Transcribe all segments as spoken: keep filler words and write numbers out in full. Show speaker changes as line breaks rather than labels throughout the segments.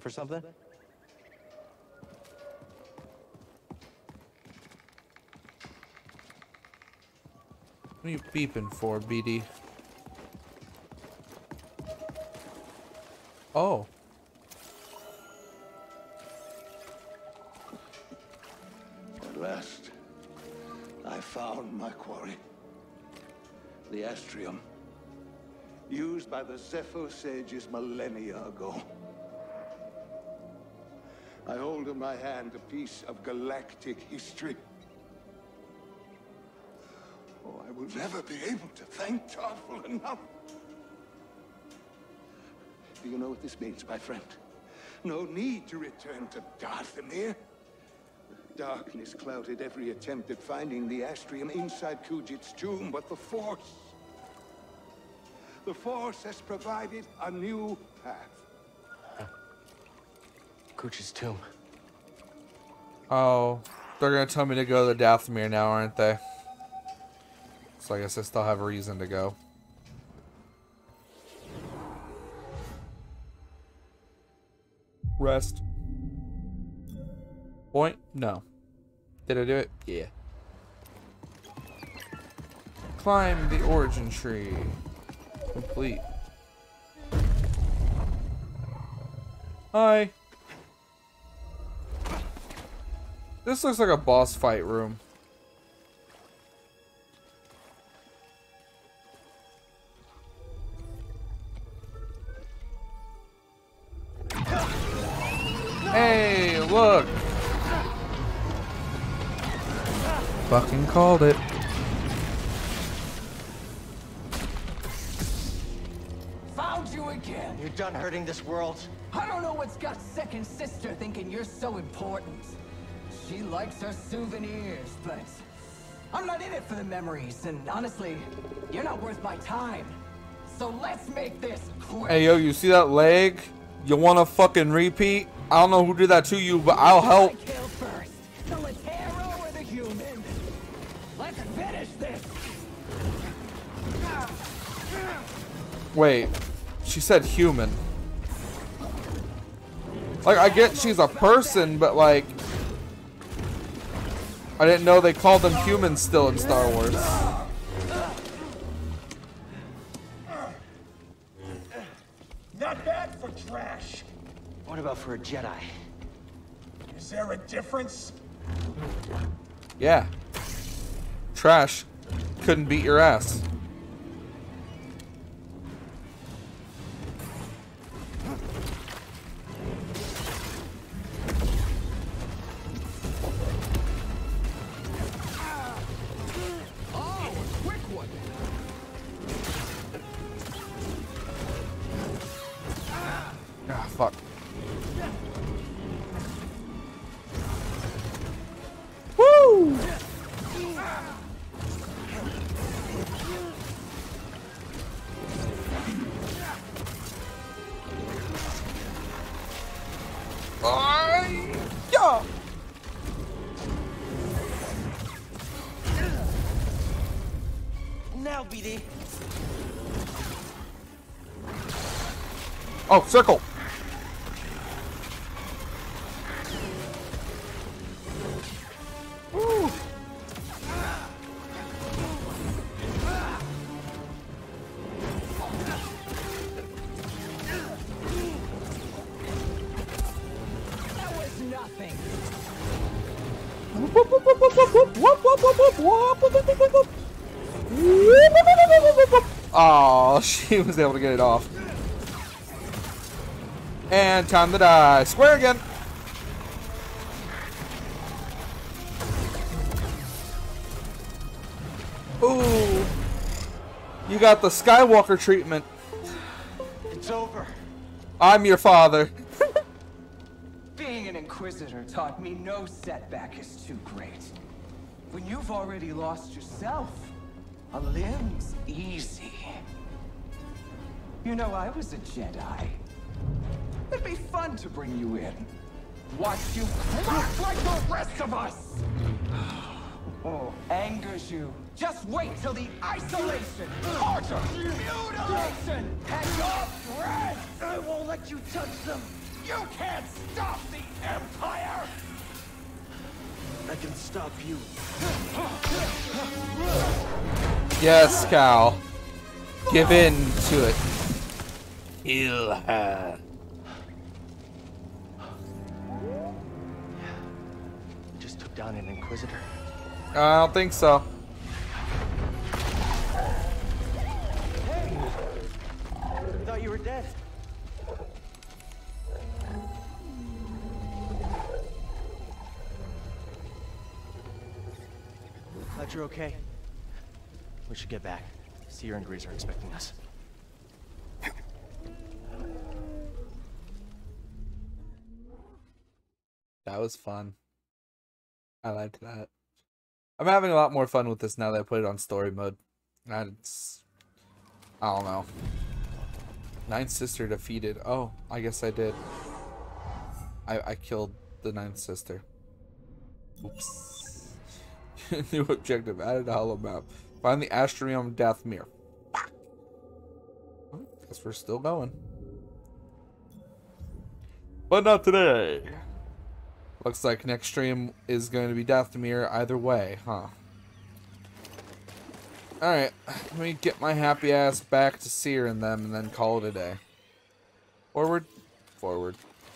for something?
What are you beeping for, B D? Oh.
At last, I found my quarry. The Astrium, used by the Zephyr sages millennia ago. I hold in my hand a piece of galactic history. Oh, I will never be able to thank Tarful enough. Do you know what this means, my friend? No need to return to Darthamir. Darkness clouded every attempt at finding the Astrium inside Kujit's tomb, but the Force... The Force has provided a new path.
Kujit's tomb.
Oh, they're gonna tell me to go to Dathomir now, aren't they? So I guess I still have a reason to go. Rest. Point? No. Did I do it? Yeah. Climb the origin tree. Complete. Hi. This looks like a boss fight room. Hey, look! Fucking called it.
Found you again.
You're done hurting this world.
I don't know what's got second sister thinking you're so important. She likes her souvenirs, but I'm not in it for the memories, and honestly, you're not worth my time. So let's make this quick.
Hey, yo, you see that leg? You want to fucking repeat? I don't know who did that to you, but I'll help.
I kill first, the Latero or the human? Let's finish this.
Wait, she said human. Like, I get she's a person, but like, I didn't know they called them humans still in Star Wars.
Not bad for trash.
What about for a Jedi?
Is there a difference?
Yeah. Trash. Couldn't beat your ass. Ah, fuck. Woo! Ay, yeah.
Now, B D.
Oh, circle. Woo.
That was nothing.
Oh, she was able to get it off. And time to die. Square again. Ooh. You got the Skywalker treatment.
It's over.
I'm your father.
Being an Inquisitor taught me no setback is too great. When you've already lost yourself, a limb's easy. You know, I was a Jedi. It'd be fun to bring you in. Watch you crack like the rest of us! Oh, angers you. Just wait till the isolation, torture, mutilation, and your breath!
I won't let you touch them.
You can't stop the Empire!
I can stop you.
Yes, Cal. Give in to it. Kill her.
You just took down an Inquisitor.
I don't think so.
Hey! I thought you were dead. Glad you're okay. We should get back. Seer and Grease are expecting us.
That was fun. I liked that. I'm having a lot more fun with this now that I put it on story mode. That's, I don't know. Ninth sister defeated. Oh, I guess I did. I I killed the ninth sister. Oops. New objective added a hollow map. Find the Astrium Dathomir. Well, guess we're still going. But not today. Looks like next stream is going to be Dathomir either way, huh? Alright, let me get my happy ass back to Seer and them and then call it a day. Forward? Forward.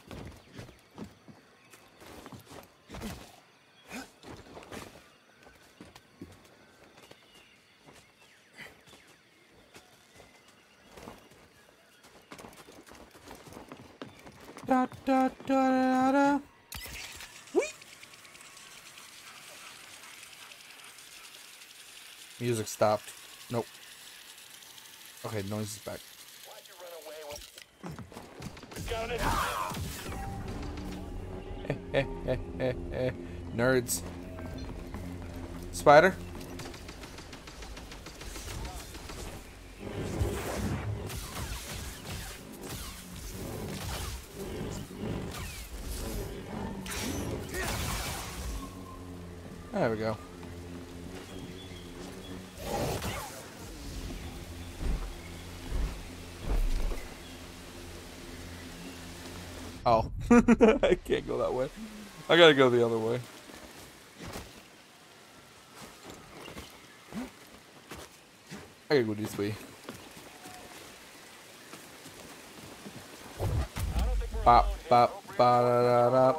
Da da da da da. Music stopped. Nope. Okay, noise is back.
Why'd you run away with... Got it.
Nerds. Spider? There we go. Oh. I can't go that way. I gotta go the other way. I gotta go this way. Bop, bop, ba da da da.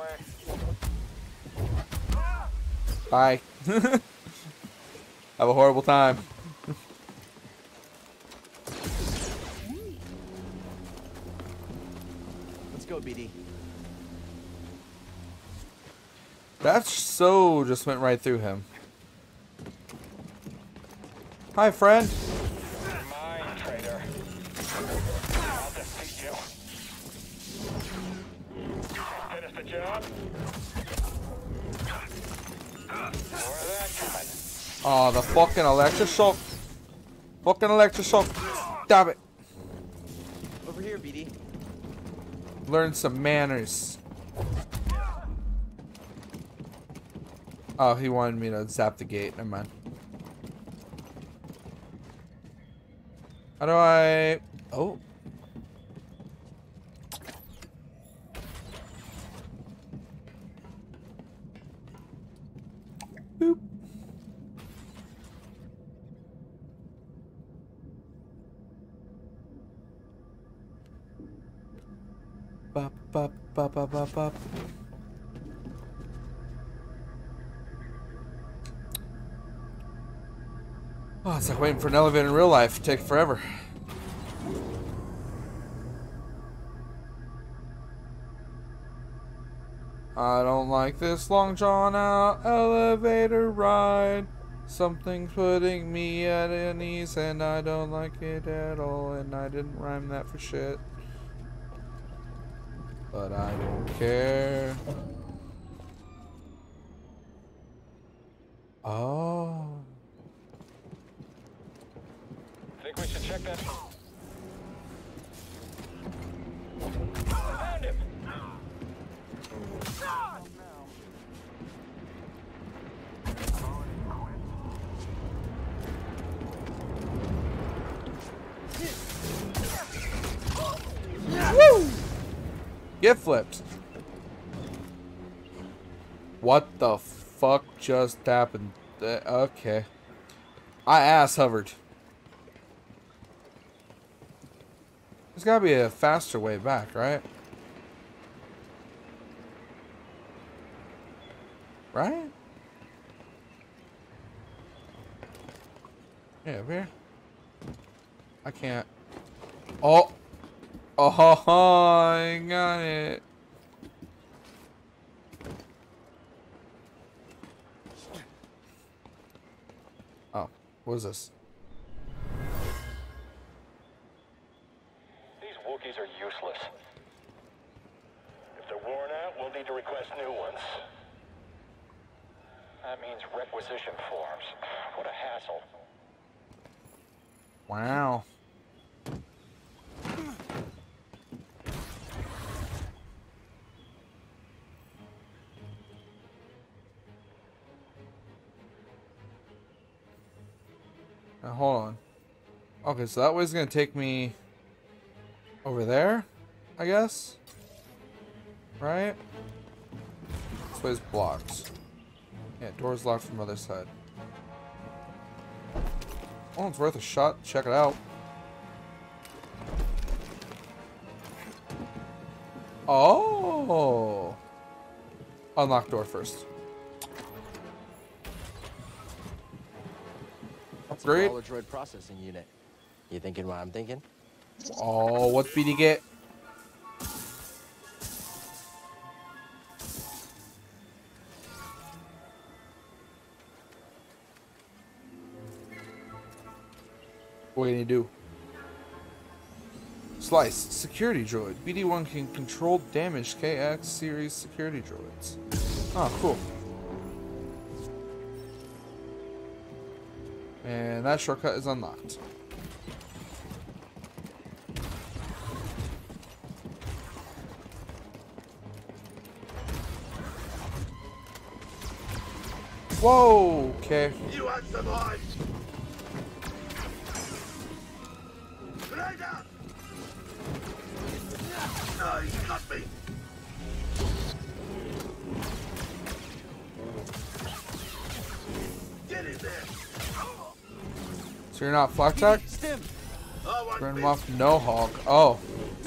Bye. Have a horrible time.
Let's go, B D.
That so just went right through him. Hi, friend.
Mine, traitor. I'll defeat you. Finish the job. More of that coming.
Oh, the fucking electroshock. Fucking electroshock. Stop it.
Over here, B D.
Learn some manners. Oh, he wanted me to zap the gate. Never mind. How do I... Oh. Boop. Bop, bop, bop, bop, bop, bop. Oh, it's like waiting for an elevator in real life. It'd take forever. I don't like this long drawn out elevator ride. Something's putting me at an ease and I don't like it at all. And I didn't rhyme that for shit. But I don't care. Oh.
Think we should check that. Found him.
Woo! Get flipped. What the fuck just happened? Uh, okay. I ass hovered. There's gotta be a faster way back, right? Right? Yeah, over here. I can't. Oh! Oh, I got it. Oh, what is this?
These Wookiees are useless. If they're worn out, we'll need to request new ones. That means requisition forms. What a hassle.
Wow. Now, hold on. Okay, so that way's gonna take me over there, I guess. Right? This way's blocked. Yeah, door's locked from the other side. Oh, it's worth a shot. Check it out. Oh! Unlock door first.
That's
Great.
a droid processing unit. You thinking what I'm thinking?
Oh, what did he get? What can you do? Slice. Security droid. B D one can control damaged K X series security droids. Oh, cool. And that shortcut is unlocked. Whoa, okay.
You want some odds? Right up! No, you got me! Get in there!
So you're not flak tech? Turn him off, no hog. Oh.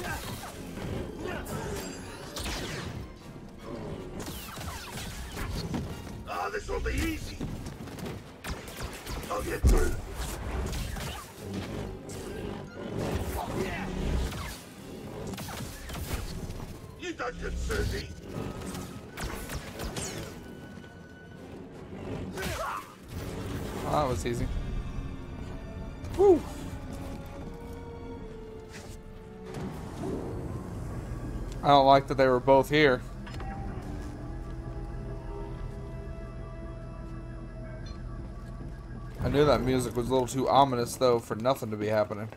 Oh, this will be easy. I'll get through. You don't concern me.
Oh, that was easy. Woo. I don't like that they were both here. I knew that music was a little too ominous, though, for nothing to be happening.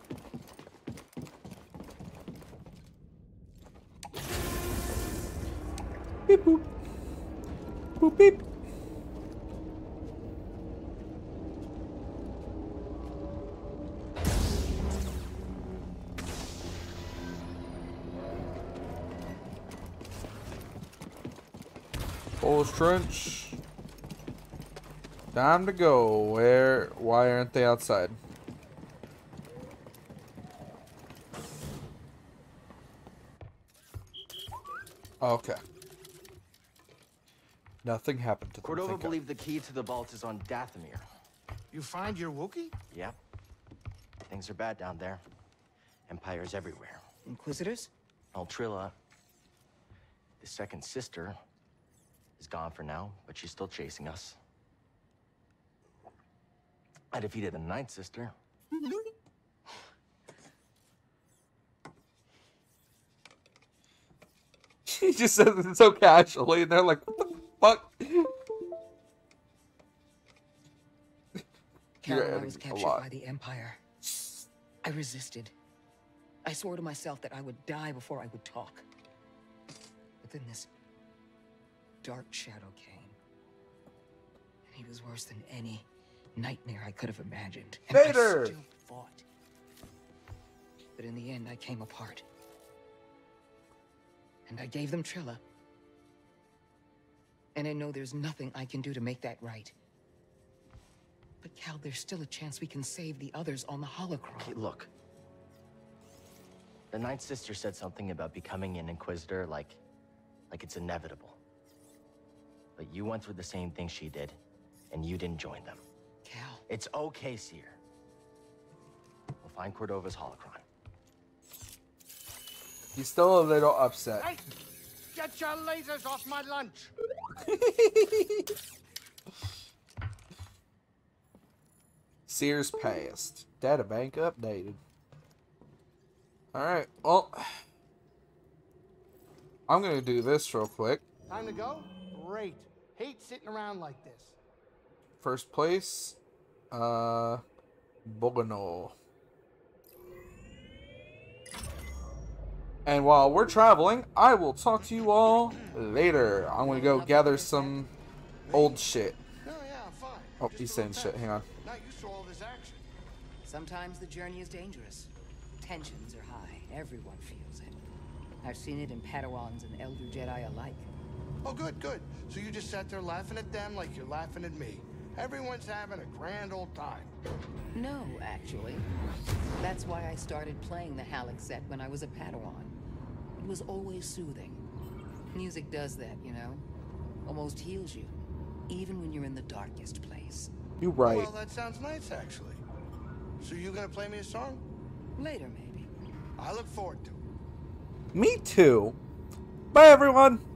Beep boop. Boop beep. Bullish Trench. Time to go. Where? Why aren't they outside? Okay. Nothing happened to them.
Cordova
thank God.
believed the key to the vault is on Dathomir.
You find your Wookiee?
Yep. Things are bad down there. Empires everywhere.
Inquisitors?
Altrilla, the second sister, is gone for now, but she's still chasing us. I defeated the ninth sister.
He just says it so casually, and they're like, what the fuck?
Carol, I was captured by the Empire. I resisted. I swore to myself that I would die before I would talk. But then this dark shadow came. And he was worse than any nightmare I could have imagined. And
Vader!
I still fought. But in the end, I came apart. And I gave them Trilla. And I know there's nothing I can do to make that right. But Cal, there's still a chance we can save the others on the holocron.
Okay, look. The Ninth Sister said something about becoming an Inquisitor like... like it's inevitable. But you went through the same thing she did, and you didn't join them.
Cal.
It's okay, Seer. We'll find Cordova's holocron.
He's still a little upset.
Hey, get your lasers off my lunch.
Sears passed. Databank updated. Alright, well, I'm gonna do this real quick.
Time to go? Great. Hate sitting around like this.
First place, uh, Bogano. And while we're traveling, I will talk to you all later. I'm gonna go gather some old shit.
No, yeah, I'm fine.
Oh,
Just
he's
a
saying
little
shit.
tense.
Hang on.
Not used to all this action.
Sometimes the journey is dangerous. Tensions are high. Everyone feels it. I've seen it in Padawans and Elder Jedi alike.
Oh, good, good. So you just sat there laughing at them like you're laughing at me. Everyone's having a grand old time.
No, actually. That's why I started playing the Halleck set when I was a Padawan. It was always soothing. Music does that, you know? Almost heals you, even when you're in the darkest place.
You right.
Well, that sounds nice, actually. So you gonna play me a song?
Later, maybe.
I look forward to it.
Me too. Bye, everyone.